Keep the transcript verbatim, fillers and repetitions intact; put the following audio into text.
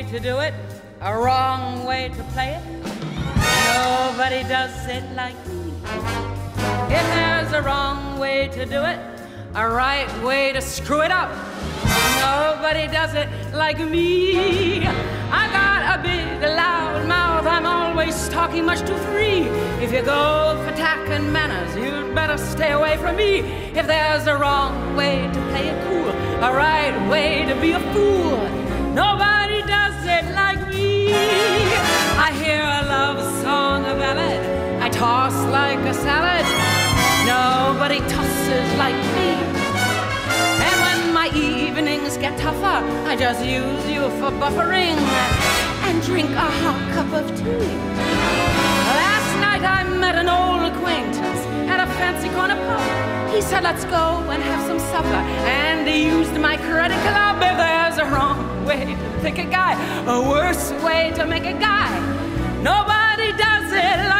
to do it, a wrong way to play it. Nobody does it like me. If there's a wrong way to do it, a right way to screw it up, nobody does it like me. I got a big loud mouth, I'm always talking much too free. If you go for tact and manners, you'd better stay away from me. If there's a wrong way to play it cool, a right way to be a fool, nobody does it like me. I hear a love song, a ballad, I toss like a salad, nobody tosses like me. And when my evenings get tougher, I just use you for buffering and drink a hot cup of tea. Last night I met an old acquaintance at a fancy corner pub. He said, let's go and have some supper, and he used my credit card. If there's a wrong way to pick a guy, a worse way to make a guy, nobody does it like